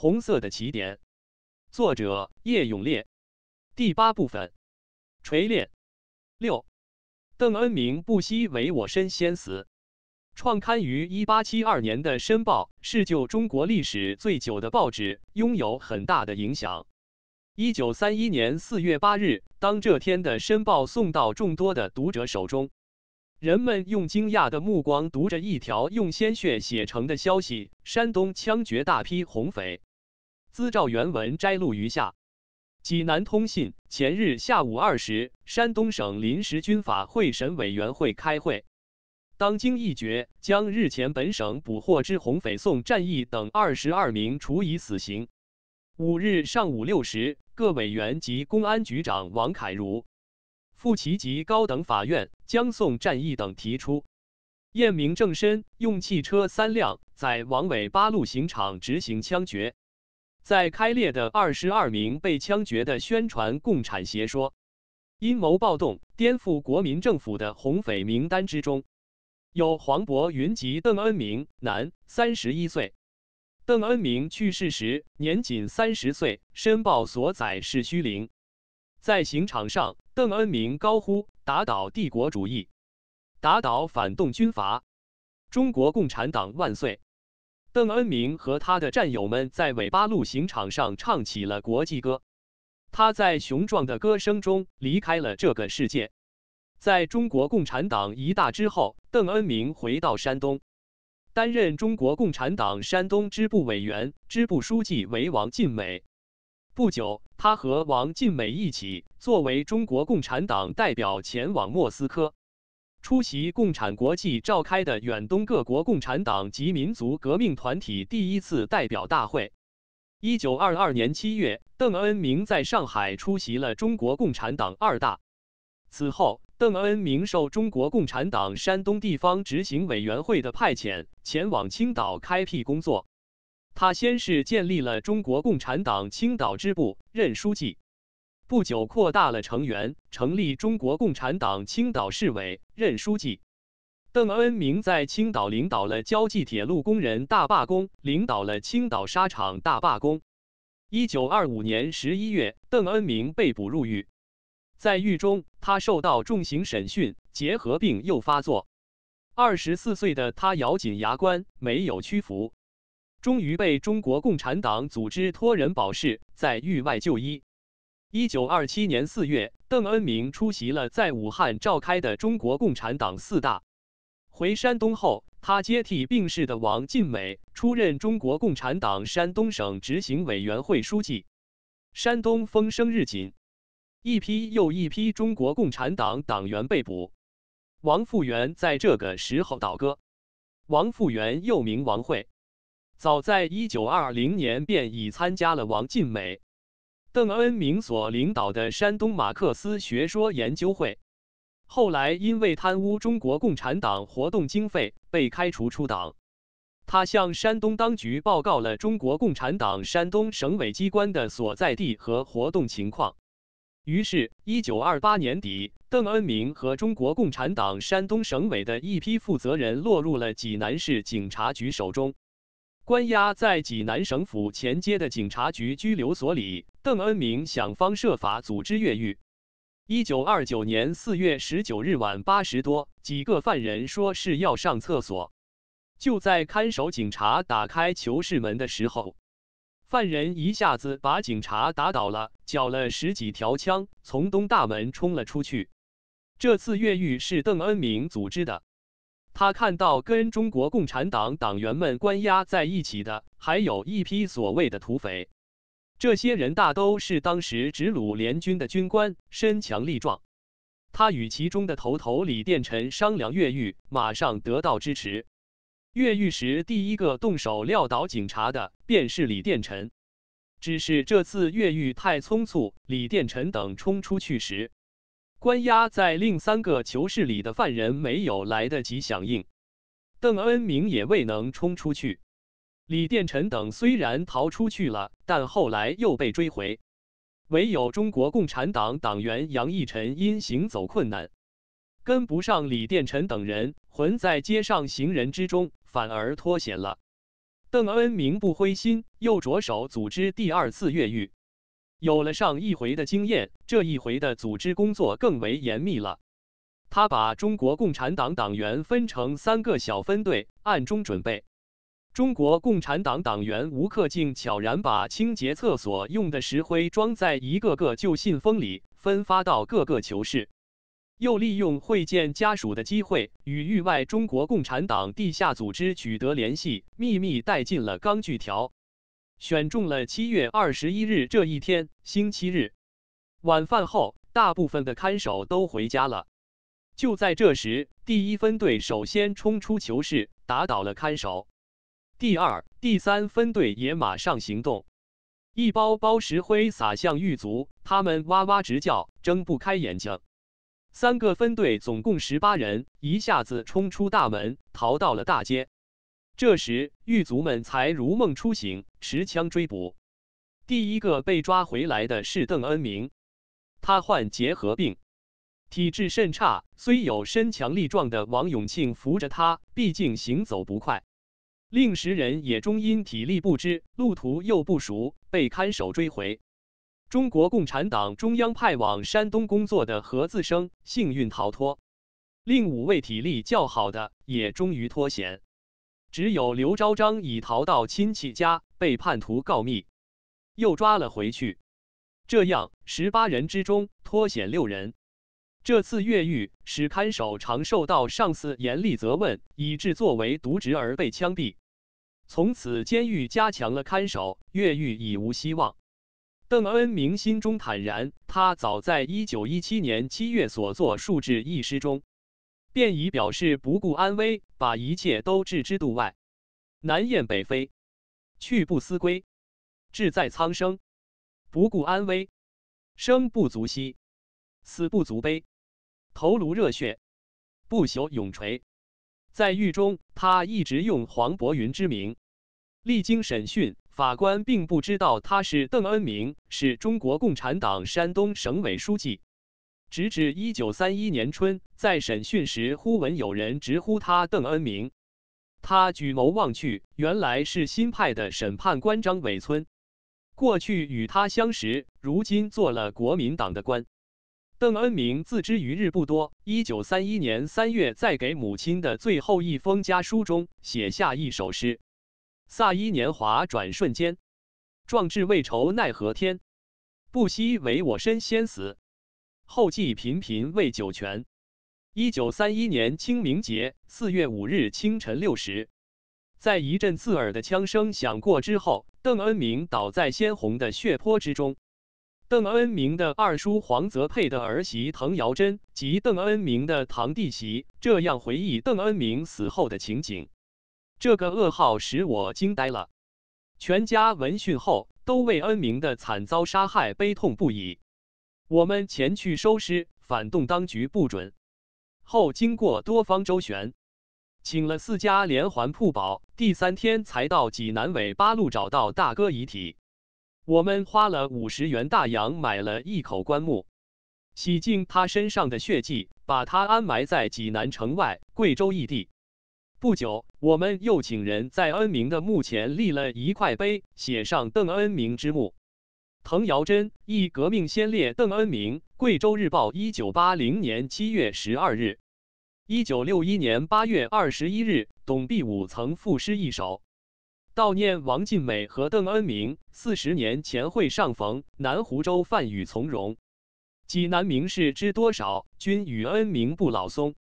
红色的起点。作者叶永烈。第8部分。锤炼。6. 邓恩铭不惜为我身先死。创刊于1872年的《申报》是就中国历史最久的报纸，拥有很大的影响。1931年4月8日，当这天的《申报》送到众多的读者手中，人们用惊讶的目光读着一条用鲜血写成的消息：山东枪决大批红匪。资照原文摘录如下。济南通信前日下午2时，山东省临时军法会审委员会开会，当经议决，将日前本省捕获之红匪宋战义等22名处以死刑。5日上午6时，各委员及公安局长王凯如、傅奇及高等法院将宋战义等提出，验明正身，用汽车3辆在王尾8路刑场执行枪决。在开列的22名被枪决的宣传共产邪说、阴谋暴动、颠覆国民政府的红匪名单之中，有黄伯云及邓恩铭，男，31岁。邓恩铭去世时年仅30岁。申报所载是虚陵。在刑场上，邓恩铭高呼：“打倒帝国主义，打倒反动军阀，中国共产党万岁！”邓恩铭和他的战友们在尾8路刑场上唱起了国际歌。他在雄壮的歌声中离开了这个世界。在中国共产党一大之后，邓恩铭回到山东，担任中国共产党山东支部委员，支部书记为王尽美。不久，他和王尽美一起作为中国共产党代表前往莫斯科，出席共产国际召开的远东各国共产党及民族革命团体第1次代表大会。1922年7月，邓恩铭在上海出席了中国共产党2大。此后，邓恩铭受中国共产党山东地方执行委员会的派遣，前往青岛开辟工作。他先是建立了中国共产党青岛支部，任书记。不久扩大了成员，成立中国共产党青岛市委，任书记。邓恩铭在青岛领导了胶济铁路工人大罢工，领导了青岛纱厂大罢工。1925年11月，邓恩铭被捕入狱。在狱中，他受到重刑审讯，结核病又发作。24岁的他咬紧牙关，没有屈服，终于被中国共产党组织托人保释，在狱外就医。1927年4月，邓恩铭出席了在武汉召开的中国共产党4大。回山东后，他接替病逝的王尽美，出任中国共产党山东省执行委员会书记。山东风声日紧，一批又一批中国共产党党员被捕。王复元在这个时候倒戈。王复元又名王会，早在1920年便已参加了王尽美、邓恩铭所领导的山东马克思学说研究会，后来因为贪污中国共产党活动经费，被开除出党。他向山东当局报告了中国共产党山东省委机关的所在地和活动情况。于是，1928年底，邓恩铭和中国共产党山东省委的一批负责人落入了济南市警察局手中。关押在济南省府前街的警察局拘留所里，邓恩铭想方设法组织越狱。1929年4月19日晚8时多，几个犯人说是要上厕所。就在看守警察打开囚室门的时候，犯人一下子把警察打倒了，缴了10几条枪，从东大门冲了出去。这次越狱是邓恩铭组织的。他看到跟中国共产党党员们关押在一起的，还有一批所谓的土匪。这些人大都是当时直鲁联军的军官，身强力壮。他与其中的头李殿臣商量越狱，马上得到支持。越狱时，第一个动手撂倒警察的便是李殿臣。只是这次越狱太匆促，李殿臣等冲出去时，关押在另3个囚室里的犯人没有来得及响应，邓恩铭也未能冲出去。李殿臣等虽然逃出去了，但后来又被追回。唯有中国共产党党员杨义臣因行走困难，跟不上李殿臣等人，混在街上行人之中，反而脱险了。 邓恩铭不灰心，又着手组织第二次越狱。有了上一回的经验，这一回的组织工作更为严密了。他把中国共产党党员分成3个小分队，暗中准备。中国共产党党员吴克敬悄然把清洁厕所用的石灰装在一个个旧信封里，分发到各个囚室。又利用会见家属的机会，与域外中国共产党地下组织取得联系，秘密带进了钢锯条。选中了7月21日这一天，星期日晚饭后，大部分的看守都回家了。就在这时，第1分队首先冲出囚室，打倒了看守。第2、第3分队也马上行动，一包包石灰撒向狱卒，他们哇哇直叫，睁不开眼睛。3个分队总共18人，一下子冲出大门，逃到了大街。这时，狱卒们才如梦初醒，持枪追捕。第1个被抓回来的是邓恩铭，他患结核病，体质甚差，虽有身强力壮的王永庆扶着他，毕竟行走不快。另10人也终因体力不支，路途又不熟，被看守追回。中国共产党中央派往山东工作的何自生幸运逃脱，另5位体力较好的也终于脱险。只有刘昭章已逃到亲戚家，被叛徒告密，又抓了回去。这样18人之中脱险6人。这次越狱使看守常受到上司严厉责问，以致作为渎职而被枪毙。从此监狱加强了看守，越狱已无希望。邓恩铭心中坦然，他早在1917年7月所作数致一诗中，便已表示不顾安危，把一切都置之度外。南雁北飞，去不思归，志在苍生。不顾安危，生不足惜，死不足悲。头颅热血，不朽永垂。在狱中，他一直用黄伯云之名。历经审讯，法官并不知道他是邓恩铭，是中国共产党山东省委书记。直至1931年春，在审讯时忽闻有人直呼他邓恩铭。他举眸望去，原来是新派的审判官张伟村。过去与他相识，如今做了国民党的官。邓恩铭自知余日不多，1931年3月，在给母亲的最后一封家书中写下一首诗：飒衣年华转瞬间，壮志未酬奈何天。不惜为我身先死，后继频频为九泉。1931年清明节4月5日清晨6时，在一阵刺耳的枪声响过之后，邓恩铭倒在鲜红的血泊之中。邓恩铭的二叔黄泽佩的儿媳滕瑶珍及邓恩铭的堂弟媳这样回忆邓恩铭死后的情景：这个噩耗使我惊呆了。全家闻讯后都为恩铭的惨遭杀害悲痛不已。我们前去收尸，反动当局不准。后经过多方周旋，请了4家连环铺保，第3天才到济南纬8路找到大哥遗体。我们花了50元大洋买了一口棺木，洗净他身上的血迹，把他安埋在济南城外贵州异地。不久，我们又请人在恩铭的墓前立了一块碑，写上邓恩铭之墓。滕瑶珍，一革命先烈邓恩铭，贵州日报1980年7月12日。1961年8月21日，董必武曾赋诗一首，悼念王尽美和邓恩铭40年前会上逢，南湖州泛雨从容。济南名士知多少，均与恩铭不老松。